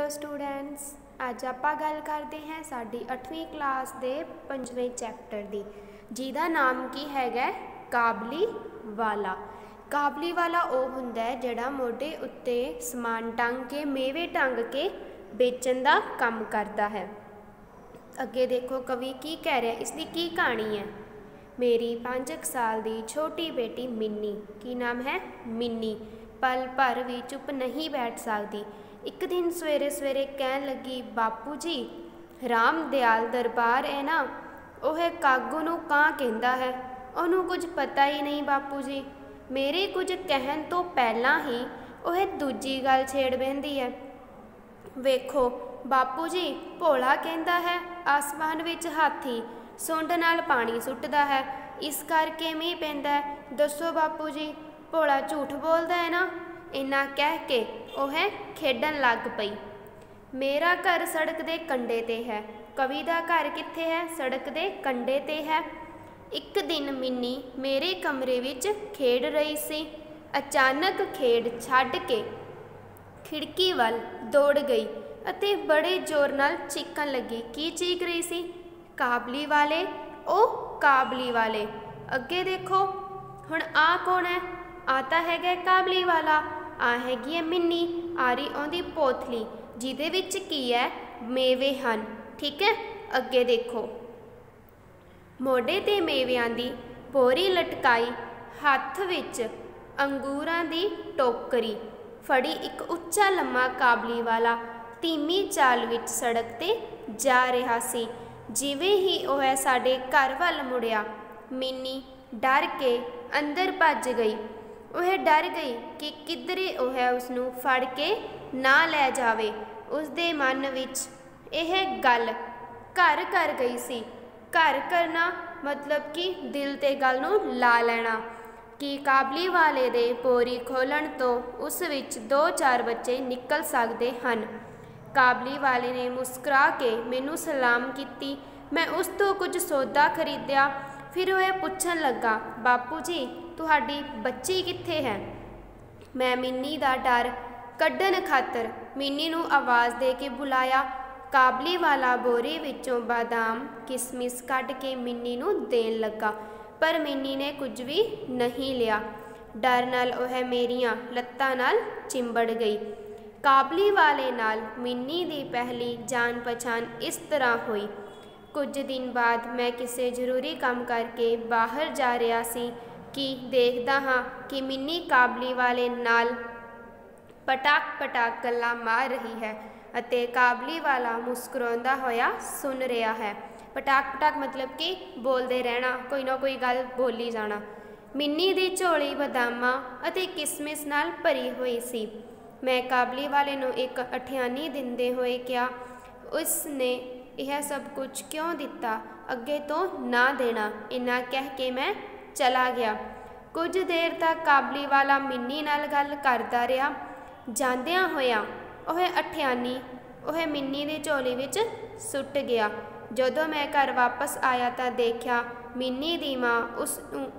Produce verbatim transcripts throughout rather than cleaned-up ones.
Hello students, अज आपां गल करते हैं साडी अठवीं क्लास के पंजवें चैप्टर की, जिहदा नाम की हैगा काबली वाला। काबली वाला वो हुंदा है जिहड़ा मोढे उत्ते समान टंग के मेवे टंग के बेचण दा काम करदा है। अगे देखो कवि की कह रहा है, इसकी की कहानी है। मेरी पाँच क साल की छोटी बेटी मिन्नी, की नाम है मिन्नी, पल भर भी चुप नहीं बैठ सकती। एक दिन सवेरे सवेरे कहन लगी, बापू जी राम दयाल दरबार है ना, वह कागू नूं कां कहंदा है, उन्हों कुछ पता ही नहीं बापू जी। मेरे कुछ कहन तो पहला ही वह दूजी गल छेड़ बहिंदी है। वेखो बापू जी भोला कहंदा है आसमान विच हाथी सुंड नाल पानी सुटदा है, इस करके मीह पैंदा है। दसो बापू जी भोला झूठ बोलदा है ना। इन्ना कह के वह खेडन लग पई। मेरा घर सड़क दे कंढे ते है। कवि दा घर कित्थे है? सड़क दे कंढे ते है। एक दिन मिन्नी मेरे कमरे विच खेड रही सी। अचानक खेड छड्ड के खिड़की वल दौड़ गई अते बड़े जोर नाल चीकण लगी। की चीक रही सी? काबली वाले, ओ काबली वाले। अगे देखो हुण आ कौन है? आता है काबली वाला। आ हैगी है मिन्नी, आ रही आउंदी पोथली जिहदे विच की है मेवे हन। ठीक है, अगे देखो मोढे ते मेवियां दी बोरी लटकाई, हत्थ विच अंगूरां दी टोकरी फड़ी एक उच्चा लम्मा काबली वाला धीमी चाल विच सड़क ते जा रहा सी। जिवें ही वह साडे घर वल मुड़िया, मिन्नी डर के अंदर भज गई। वह डर गई कि किधरे वह उसनूं फड़ के ना लै जावे। उसदे मन विच यह गल घर कर गई सी। घर करना मतलब कि दिल ते गल नूं ला लेना कि काबली वाले दे बोरी खोलण तो उस विच दो चार बच्चे निकल सकते हन। काबली वाले ने मुस्कुरा के मैनू सलाम कीती। मैं उस तो कुछ सौदा खरीदिया। फिर वह पुछण लगा, बापू जी तुहाडी बच्ची कित्थे है? मैं मिन्नी दा डर कड्ढण खातर मिन्नी नूं आवाज़ दे के बुलाया। काबली वाला बोरी विचों बादाम किसमिस कढ़ के मिन्नी नूं देण लगा, पर मिन्नी ने कुछ भी नहीं लिया। डर नाल वह मेरियां लत्तां नाल चिंबड़ गई। काबली वाले नाल मिन्नी दी पहली जान पछाण इस तरह हुई। कुछ दिन बाद मैं किसी जरूरी काम करके बाहर जा रहा सी कि देखदा हाँ कि मिन्नी काबली वाले नाल पटाक पटाक गल्लां मार रही है अते काबली वाला मुस्कुरांदा होया सुन रहा है। पटाक पटाक मतलब कि बोलते रहना, कोई ना कोई गल बोली जाना। मिन्नी दी झोली बदामां अते किसमिस नाल भरी हुई सी। मैं काबली वाले नूं एक अठियानी दिंदे होए कहा, उसने यह सब कुछ क्यों दिता? अगे तो ना देना। इन्ना कह के मैं चला गया। कुछ देर तक काबली वाला मिन्नी नाल गल करदा रहा। जांदियां होया वह अठियानी वह मिन्नी दी झोली विच सुट गया। जदों मैं घर वापस आया तो देखा मिन्नी दी मां उस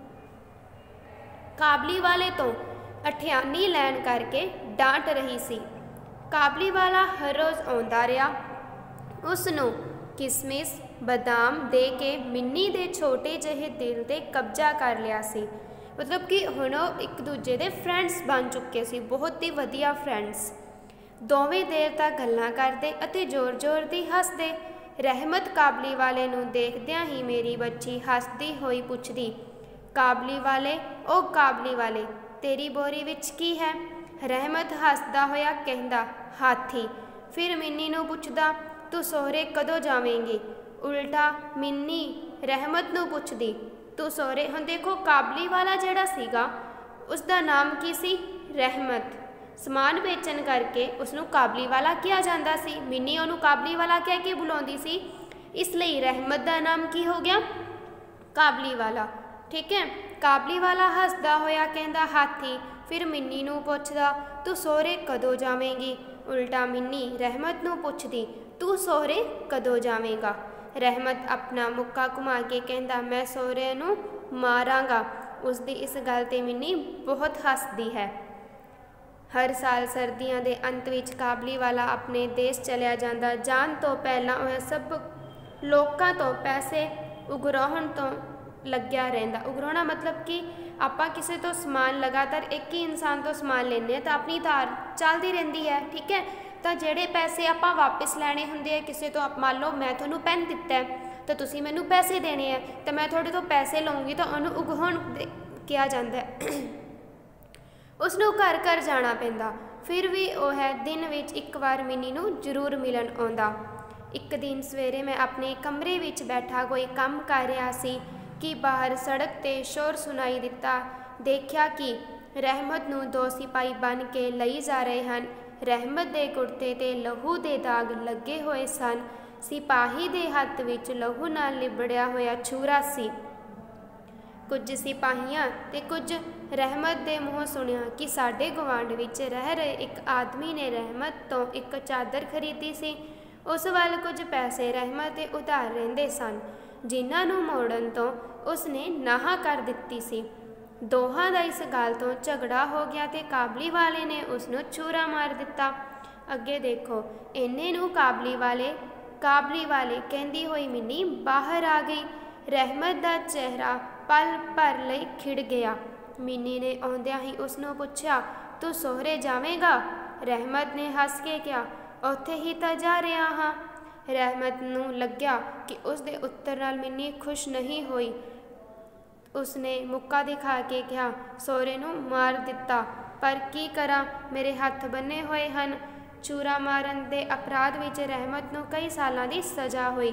काबली वाले तो अठियानी लैण करके डांट रही सी। काबली वाला हर रोज़ आउंदा रहा। उसनूं किसमिस बदाम दे के मिन्नी दे छोटे जिहे दिल ते कब्जा कर लिया सी। मतलब कि हुण एक दूजे दे फ्रेंड्स बन चुके सी, बहुत ही वधिया फ्रेंड्स। दोवें देर तक गल्लां करदे अते जोर जोर दी हसदे। रहमत काबली वाले नूं देखदियां ही मेरी बच्ची हसदी होई पुछदी, काबली वाले ओ काबली वाले तेरी बोरी विच की है? रहमत हसदा होया कहंदा, हाथी। फिर मिन्नी नूं पुछदा, तू सोहरे कदों जावेंगी? उल्टा मिन्नी रहमत नूं पुछदी, तू सोहरे। हुण देखो काबली वाला जिहड़ा सीगा उसका नाम की सी? रहमत। समान बेचण करके उसनूं काबली वाला किया जाता सी। मिन्नी उहनूं काबली वाला कह के बुलाउंदी सी, इसलिए रहमत का नाम की हो गया? काबली वाला। ठीक है। काबली वाला हसदा होया कहंदा, हाथी। फिर मिन्नी नूं पुछदा, तू सोहरे कदों जावेंगी? उल्टा मिन्नी रहमत नूं पुछदी, तू सोहरे कदों जावेगा? रहमत अपना मुक्का घुमा के कहंदा, मैं सोहरे नूं मारांगा। उसदी इस गल ते मिन्नी बहुत हसदी है। हर साल सर्दियों के अंत विच काबली वाला अपने देश चलिया जाता। जान तो पहला वह सब लोगों तो पैसे उगराउण तो लग्या रहिंदा। उगराउणा मतलब कि आपां किसी तो समान लगातार एक ही इंसान तो समान लेने तो अपनी धार चलती रहिंदी है, ठीक है। तो जिहड़े पैसे आपां वापस लैणे हुंदे है किसी तो, मान लो मैं तुहानूं पैन दिता है तो तुसीं मैनूं पैसे देने हैं, तो मैं तुहाडे तो पैसे लऊँगी तो उहनूं उगराउण कहा जाता है। उसनूं घर घर जाना पैंदा, फिर भी वह दिन विच एक बार मिनी नूं जरूर मिलन आउंदा। एक दिन सवेरे मैं अपने कमरे विच बैठा कोई काम कर रहा सी कि बाहर सड़क ते शोर सुनाई दिता। देखा कि रहमत नूं दो सिपाही बन के लई जा रहे हैं। रहमत दे कुर्ते ते लहू दे दाग लगे हुए सन। सिपाही दे हत्थ विच लहू नाल लिबड़िया होया छूरा सी। कुछ सिपाहियां ते कुछ रहमत दे मूँहों सुनिया कि साडे गुआंढ विच रह रहे एक आदमी ने रहमत तो एक चादर खरीदी सी। उस वाल कुछ पैसे रहमत दे उधार रहिंदे सन, जिन्हां नूं मोड़न तो उसने नाह कर दित्ती सी। दोहां दा इस गल तो झगड़ा हो गया ते काबली वाले ने उसनूं छूरा मार दिता। अगे देखो, इन्ने नूं काबली वाले काबली वाले कहंदी होई मिनी बाहर आ गई। रहमत दा चेहरा पल भर लई खिड़ गया। मिनी ने आउंदियां ही उसनूं पुछया, तू सोहरे जावेगा? रहमत ने हस के कहा, उत्थे ही तां जा रहा हाँ। रहमत नूं लग्या कि उसके उत्तर नाल मिनी खुश नहीं हुई। उसने मुक्का दिखा के कहा, सोहरे नूं मार दिता, पर की करा, मेरे हत्थ बन्ने हुए हैं। छुरा मारन दे अपराध विच रहमत नूं कई सालां दी सज़ा हुई।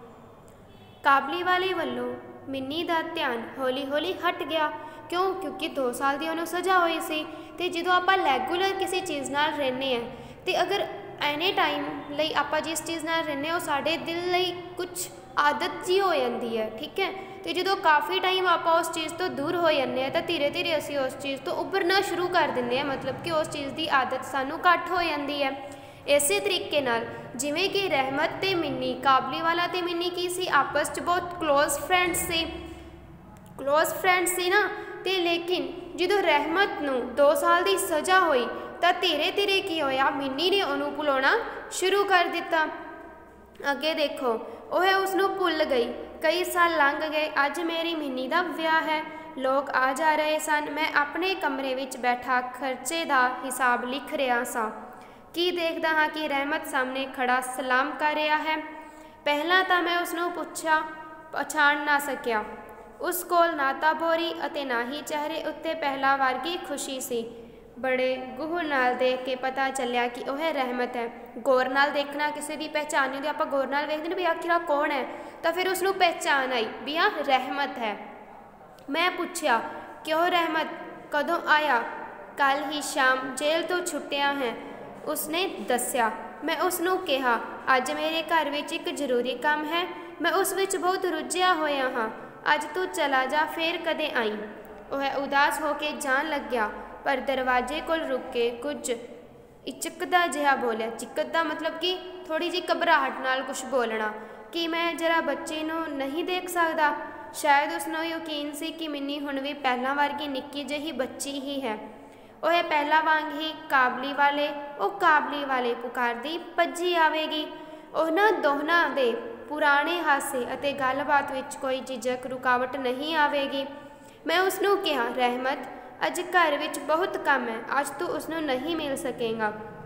काबली वाले वल्लों मिनी दा ध्यान हौली हौली हट गया। क्यों? क्योंकि दो साल की उन्होंने सज़ा हुई सी। ते जदों आपां रैगूलर किसी चीज़ नाल रहने हैं तो अगर एने टाइम लई आपां जिस चीज़ नाल रहने वो साडे दिल लई कुछ आदत जी हो जाती है, ठीक है। तो जदों काफ़ी टाइम आपां उस चीज़ तो दूर हो जाते हैं तो धीरे धीरे असीं उस चीज़ तो उभरना शुरू कर दिंदे हैं, मतलब कि उस चीज़ की आदत सानूं घट हो जाती है। इसे तरीके नाल जिवें कि रहमत ते मिनी, काबली वाला ते मिनी की सी आपस च बहुत क्लोज फ्रेंड्स सी क्लोज फ्रेंड्स सी ना। ते लेकिन जदों रहमत नूं दो साल की सज़ा हुई तो धीरे धीरे की होया, मिनी ने उन्होंने भुलाउणा शुरू कर दिता। अगे देखो, वह उसनूं भुल गई। कई साल लंघ गए। अज मेरी मिनी का विआह है। लोग आ जा रहे सन। मैं अपने कमरे विच बैठा खर्चे का हिसाब लिख रहा सा कि देखदा हाँ कि रहमत सामने खड़ा सलाम कर रहा है। पहला तो मैं उसनूं पुछया, पछाण ना सकिया। उस कोल ना तां बोरी अते ना ही चेहरे उत्ते पहला वर्गी खुशी सी। बड़े गूह नाल देख के पता चलिया कि वह रहमत है। गौर नाल देखना किसी की पहचान नहीं होती। आप गौर नाल देखते भी आखिर कौन है, तो फिर उसनूं पहचान आई भी हाँ रहमत है। मैं पूछया, क्यों रहमत, कदों आया? कल ही शाम जेल तो छुट्टिया है, उसने दस्या। मैं उसनूं कहा, अज मेरे घर विच एक जरूरी काम है, मैं उस विच बहुत रुझिया होया हाँ। अज तू चला जा, फिर कदे आई। वह उदास होके जान लग्या, पर दरवाजे कोल रुक के कुछ चिकदा जिहा बोलिया। चिकदा मतलब कि थोड़ी जी घबराहट नाल कुछ बोलना कि मैं जरा बच्चे नूं नहीं देख सकदा। शायद उसनूं यकीन सी कि मिनी हुण भी पहला वर्गी निक्की जिही बच्ची ही है। वह पहला वांग ही काबली वाले वो काबली वाले पुकारदी भज्जी आवेगी। उन्हां दोहां दे पुराने हासे अते गलबात विच कोई झिझक रुकावट नहीं आवेगी। मैं उसनूं कहा, रहमत अज घर विच बहुत काम है, अज तू उसनूं नहीं मिल सकेगा।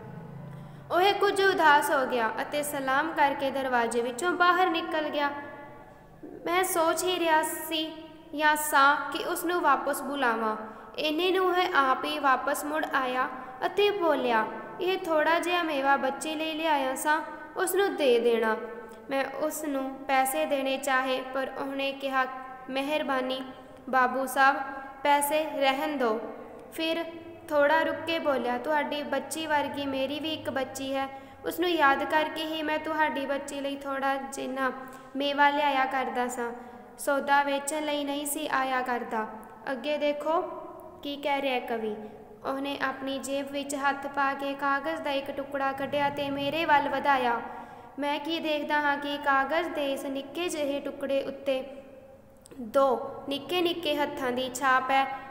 वह कुछ उदास हो गया अते सलाम करके दरवाजे विचों बाहर निकल गया। मैं सोच ही रहा सी या सा कि उसनूं वापस बुलावां। इन्ने नूं वह आप ही वापस मुड़ आया अते बोलिया, यह थोड़ा जिहा मेवा बच्चे लिए लिआया सा, उसनूं दे देना। मैं उसनूं पैसे देने चाहे पर उन्हें कहा, मेहरबानी बाबू साहब, पैसे रहन दो। फिर थोड़ा रुक के बोलिया, तुहाडी बच्ची वर्गी मेरी भी एक बच्ची है, उसनूं याद करके ही मैं तुहाडी बच्ची लई थोड़ा जिन्ना मेवा लिआया करदा सा, सौदा वेचण लई नहीं सी आया करदा। अगे देखो की कह रहा कवि। उन्हें अपनी जेब विच हथ पा के कागज़ का एक टुकड़ा कढ़िया ते मेरे वल वधाया। मैं की देखदा हाँ कि कागज़ के इस निक्के जिहे टुकड़े उत्ते दो निक्के निक्के हत्थां दी छाप है।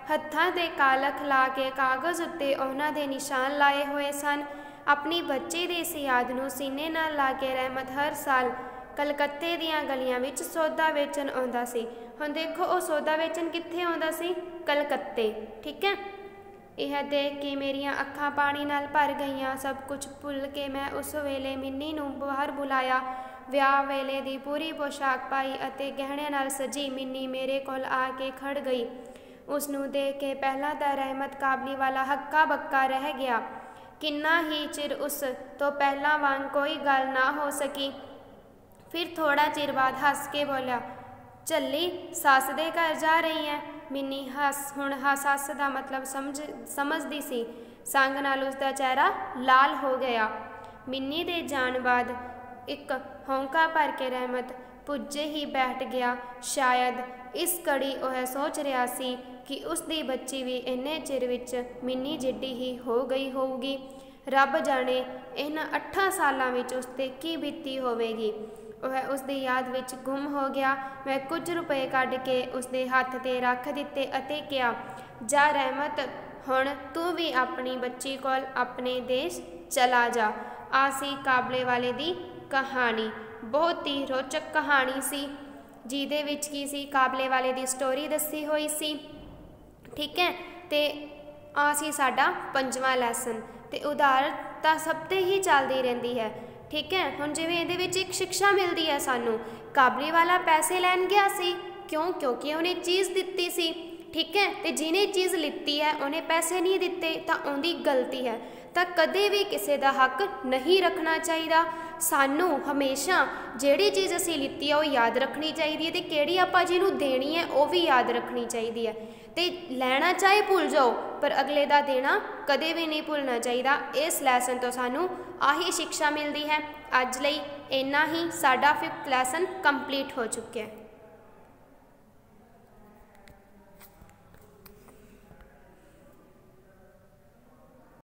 ਹੱਥਾਂ 'ਤੇ ਕਾਲਖ ਲਾ ਕੇ ਕਾਗਜ਼ ਉੱਤੇ ਉਹਨਾਂ ਦੇ ਨਿਸ਼ਾਨ ਲਾਏ ਹੋਏ ਸਨ। ਆਪਣੀ ਬੱਚੀ ਦੀ ਇਸ ਯਾਦ ਨੂੰ ਸੀਨੇ ਨਾਲ ਲਾ ਕੇ ਰਹਿਮਤ ਹਰ ਸਾਲ ਕਲਕੱਤੇ ਦੀਆਂ ਗਲੀਆਂ ਵਿੱਚ ਸੌਦਾ ਵੇਚਣ ਆਉਂਦਾ ਸੀ। ਹੁਣ ਦੇਖੋ ਉਹ ਸੌਦਾ ਵੇਚਣ ਕਿੱਥੇ ਆਉਂਦਾ ਸੀ? ਕਲਕੱਤੇ। ਠੀਕ ਹੈ। ਇਹ ਦੇਖ ਕੇ ਮੇਰੀਆਂ ਅੱਖਾਂ ਪਾਣੀ ਨਾਲ ਭਰ ਗਈਆਂ। ਸਭ ਕੁਝ ਭੁੱਲ ਕੇ ਮੈਂ ਉਸ ਵੇਲੇ ਮਿੰਨੀ ਨੂੰ ਬਾਹਰ ਬੁਲਾਇਆ। ਵਿਆਹ ਵੇਲੇ ਦੀ ਪੂਰੀ ਪੋਸ਼ਾਕ ਪਾਈ ਅਤੇ ਗਹਿਣਿਆਂ ਨਾਲ ਸਜੀ ਮਿੰਨੀ ਮੇਰੇ ਕੋਲ ਆ ਕੇ ਖੜ ਗਈ। ਉਸ ਨੂੰ ਦੇਖ ਕੇ ਪਹਿਲਾਂ ਤਾਂ ਰਹਿਮਤ ਕਾਬਲੀ ਵਾਲਾ ਹੱਕਾ ਬੱਕਾ ਰਹਿ ਗਿਆ। ਕਿੰਨਾ ਹੀ ਚਿਰ ਉਸ ਤੋਂ ਪਹਿਲਾਂ ਵਾਂਗ ਕੋਈ ਗੱਲ ਨਾ ਹੋ ਸਕੀ। ਫਿਰ ਥੋੜਾ ਚਿਰ ਬਾਅਦ ਹੱਸ ਕੇ ਬੋਲਿਆ, ਝੱਲੀ ਸੱਸ ਦੇ ਘਰ ਜਾ ਰਹੀ ਹੈ। ਮਿੰਨੀ ਹੱਸ ਹੁਣ ਸੱਸ ਦਾ ਮਤਲਬ ਸਮਝ ਸਮਝਦੀ ਸੀ। ਸੰਗ ਨਾਲ ਉਸ ਦਾ ਚਿਹਰਾ ਲਾਲ ਹੋ ਗਿਆ। ਮਿੰਨੀ ਦੇ ਜਾਣ ਬਾਅਦ ਇੱਕ ਹੌਂਕਾ ਭਰ ਕੇ ਰਹਿਮਤ ਪੁੱਜੇ ਹੀ ਬੈਠ ਗਿਆ। ਸ਼ਾਇਦ ਇਸ ਘੜੀ ਉਹ ਸੋਚ ਰਿਹਾ ਸੀ ਕਿ ਉਸ ਦੀ ਬੱਚੀ ਵੀ ਇੰਨੇ ਚਿਰ ਵਿੱਚ ਮਿੰਨੀ ਜਿੱਡੀ ਹੀ ਹੋ ਗਈ ਹੋਊਗੀ। ਰੱਬ ਜਾਣੇ ਇਹਨਾਂ ਅੱਠਾਂ ਸਾਲਾਂ ਵਿੱਚ ਉਸ 'ਤੇ ਕੀ ਬੀਤੀ ਹੋਵੇਗੀ। ਉਹ ਉਸ ਦੀ ਯਾਦ ਵਿੱਚ ਗੁੰਮ ਹੋ ਗਿਆ। ਮੈਂ ਕੁਝ ਰੁਪਏ ਕੱਢ ਕੇ ਉਸ ਦੇ ਹੱਥ 'ਤੇ ਰੱਖ ਦਿੱਤੇ ਅਤੇ ਕਿਹਾ, ਜਾ ਰਹਿਮਤ, ਹੁਣ ਤੂੰ ਵੀ ਆਪਣੀ ਬੱਚੀ ਕੋਲ ਆਪਣੇ ਦੇਸ਼ ਚਲਾ ਜਾ। ਆ ਸੀ ਕਾਬਲੇ ਵਾਲੇ ਦੀ ਕਹਾਣੀ। ਬਹੁਤ ਹੀ ਰੋਚਕ ਕਹਾਣੀ ਸੀ, ਜਿਹਦੇ ਵਿੱਚ ਕੀ ਸੀ, ਕਾਬਲੇ ਵਾਲੇ ਦੀ ਸਟੋਰੀ ਦੱਸੀ ਹੋਈ ਸੀ। ਠੀਕ ਹੈ। ਅਤੇ ਆ ਸੀ ਸਾਡਾ ਪੰਜਵਾਂ ਲੈਸਨ। ਅਤੇ ਉਦਾਹਰਣ ਤਾਂ ਸਭ 'ਤੇ ਹੀ ਚੱਲਦੀ ਰਹਿੰਦੀ ਹੈ। ਠੀਕ ਹੈ। ਹੁਣ ਜਿਵੇਂ ਇਹਦੇ ਵਿੱਚ ਇੱਕ ਸਿੱਖਿਆ ਮਿਲਦੀ ਹੈ ਸਾਨੂੰ, ਕਾਬਲੀ ਵਾਲਾ ਪੈਸੇ ਲੈਣ ਗਿਆ ਸੀ। ਕਿਉਂ? ਕਿਉਂਕਿ ਉਹਨੇ ਚੀਜ਼ ਦਿੱਤੀ ਸੀ। ਠੀਕ ਹੈ। ਅਤੇ ਜਿਹਨੇ ਚੀਜ਼ ਲਿੱਤੀ ਹੈ ਉਹਨੇ ਪੈਸੇ ਨਹੀਂ ਦਿੱਤੇ ਤਾਂ ਉਹਦੀ ਗਲਤੀ ਹੈ। ਤਾਂ ਕਦੇ ਵੀ ਕਿਸੇ ਦਾ ਹੱਕ ਨਹੀਂ ਰੱਖਣਾ ਚਾਹੀਦਾ। ਸਾਨੂੰ ਹਮੇਸ਼ਾ ਜਿਹੜੀ ਚੀਜ਼ ਅਸੀਂ ਲਿੱਤੀ ਹੈ ਉਹ ਯਾਦ ਰੱਖਣੀ ਚਾਹੀਦੀ ਹੈ, ਅਤੇ ਕਿਹੜੀ ਆਪਾਂ ਜਿਹਨੂੰ ਦੇਣੀ ਹੈ ਉਹ ਵੀ ਯਾਦ ਰੱਖਣੀ ਚਾਹੀਦੀ ਹੈ। ਅਤੇ ਲੈਣਾ ਚਾਹੇ ਭੁੱਲ ਜਾਓ, ਪਰ ਅਗਲੇ ਦਾ ਦੇਣਾ ਕਦੇ ਵੀ ਨਹੀਂ ਭੁੱਲਣਾ ਚਾਹੀਦਾ। ਇਸ ਲੈਸਨ ਤੋਂ ਸਾਨੂੰ ਆਹੀ ਸਿੱਖਿਆ ਮਿਲਦੀ ਹੈ। ਅੱਜ ਲਈ ਇੰਨਾ ਹੀ। ਸਾਡਾ ਫਿਫਥ ਲੈਸਨ ਕੰਪਲੀਟ ਹੋ ਚੁੱਕਿਆ ਹੈ।